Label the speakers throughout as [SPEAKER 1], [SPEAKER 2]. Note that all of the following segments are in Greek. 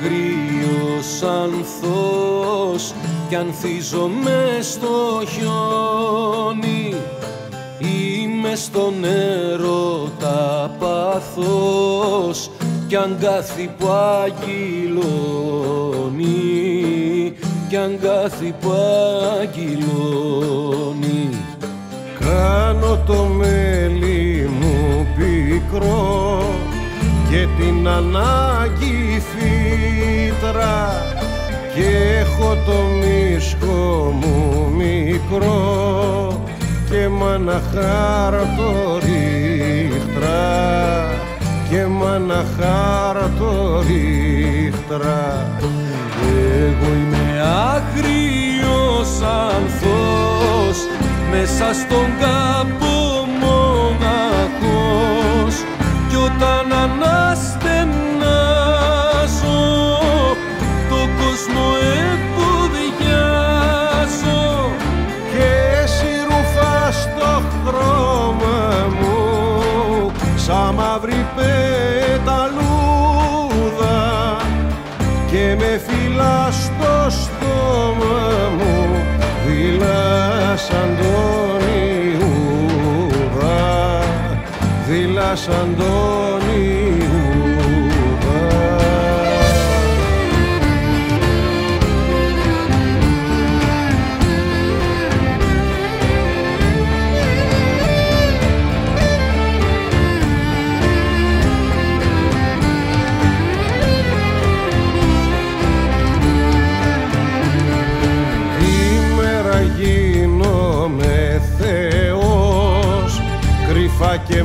[SPEAKER 1] άγριος ανθός κι ανθίζω μες στο χιόνι, είμαι στον έρωτα πάθος κι αγκάθι που αγγυλώνει, κι αγκάθι που αγγυλώνει.
[SPEAKER 2] Κάνω το μέλι μου πικρό και την ανάγκη φύτρα και έχω το μίσκο μου μικρό και μαναχάρτο ρίχτρα και μαναχάρτο ρίχτρα.
[SPEAKER 1] Εγώ είμαι άγριος ανθός μέσα στον κάπο μοναχός κι όταν αναστενάζω το κόσμο ευωδιάζω
[SPEAKER 2] και εσύ ρουφάς το χρώμα μου σαν μαύρη πεταλούδα και με φυλάς στο στόμα μου δειλά σαν τον Ιούδα, δειλά σαν τον Ιούδα. Γίνομαι Θεός, κρυφά και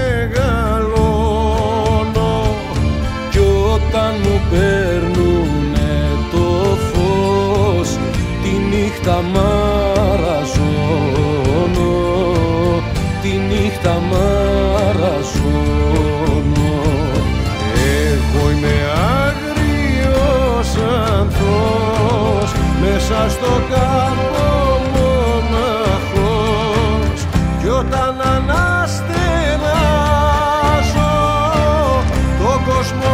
[SPEAKER 2] μεγαλώνω
[SPEAKER 1] κι όταν μου παίρνουνε το φως τη νύχτα μαραζώνω, τη νύχτα μαραζώνω.
[SPEAKER 2] Εγώ είμαι άγριος ανθός μέσα στο κάμπο μοναχός κι όταν αναστενάζω το κόσμο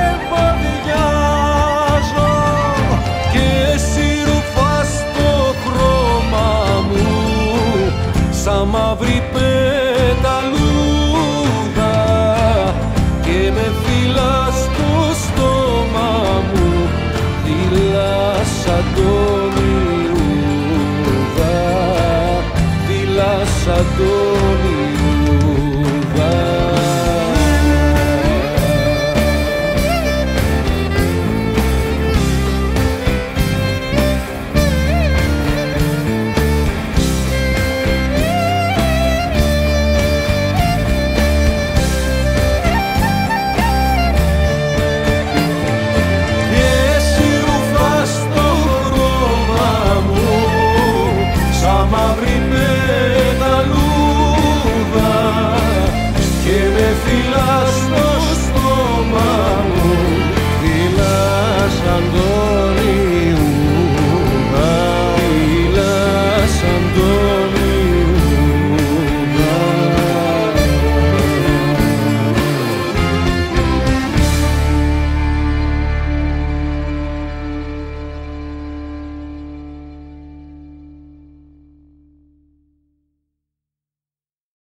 [SPEAKER 2] ευωδιάζω
[SPEAKER 1] και εσύ ρουφάς το χρώμα μου σαν μαύρη πεταλούδα και με φυλάς στο στόμα μου δειλά σαν τον Ιούδα, δειλά σαν τον Ιούδα.